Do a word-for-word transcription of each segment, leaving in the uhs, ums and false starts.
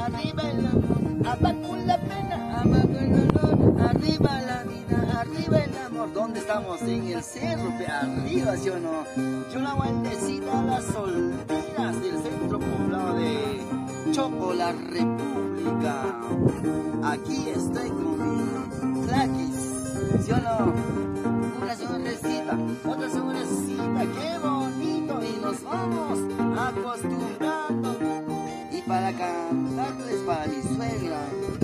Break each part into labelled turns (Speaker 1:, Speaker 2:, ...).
Speaker 1: arriba el amor, abajo la pena, abajo el dolor, arriba la vida, arriba el amor. ¿Dónde estamos? En el cerro, pe, arriba, ¿sí o no? Yo la guantecita a las solteras del centro poblado de Choco, la República. Aquí estoy con mi claquis, ¿sí o no? Una sonrisita, otra sonrisita, qué bonito, y nos vamos acostumbrando. Y para cantarles para mi suegra,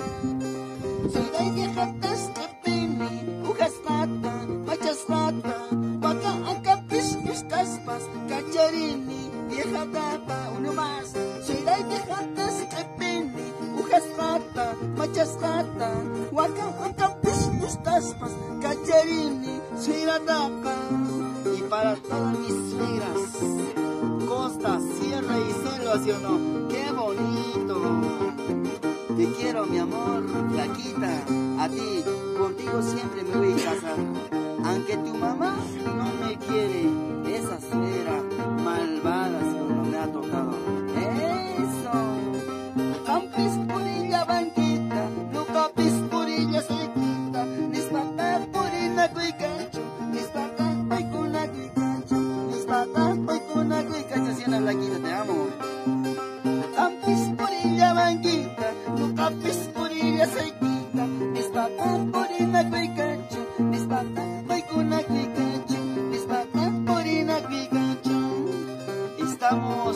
Speaker 1: soy de vieja tastapini, ujas rata, machas rata, vaca acá piscos caspas, cacharini, vieja tapa, uno más. Soy de vieja tastapini, ujas rata, machas rata, vaca acá piscos caspas, cacharini, suegra tapa. Y para todas mis suegras, costa, sierra y selva, ¿sí o no? ¡Qué bonito! Te quiero, mi amor, flaquita. A ti, contigo siempre me voy a casar. Aunque tu mamá no me quiere, esa suegra malvada, si no me ha tocado. ¡Eso! Campis por ella banquita, no capis por ella sequita. Mis patas por ella cuicacho, mis patas voy con la cuicacho, mis patas voy con la cuicacho. Si una flaquita, te amo. Campis por ella banquita, no capis por ella sequita. Mis patas por ella cuicacho, mis patas voy con la cuicacho, mis patas por ella cuicacho. Estamos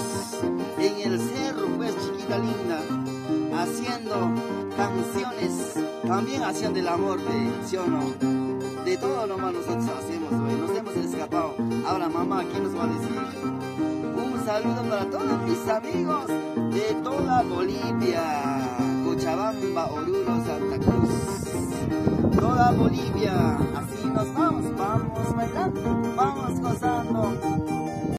Speaker 1: en el cerro, pues, chiquita linda, haciendo canciones, también haciendo del amor, de, ¿sí o no? De todo lo más nosotros hacemos hoy, nos hemos escapado. Ahora mamá, ¿qué nos va a decir? Un saludo para todos mis amigos de toda Bolivia, Cochabamba, Oruro, Santa Cruz, toda Bolivia. Así nos vamos, vamos bailando.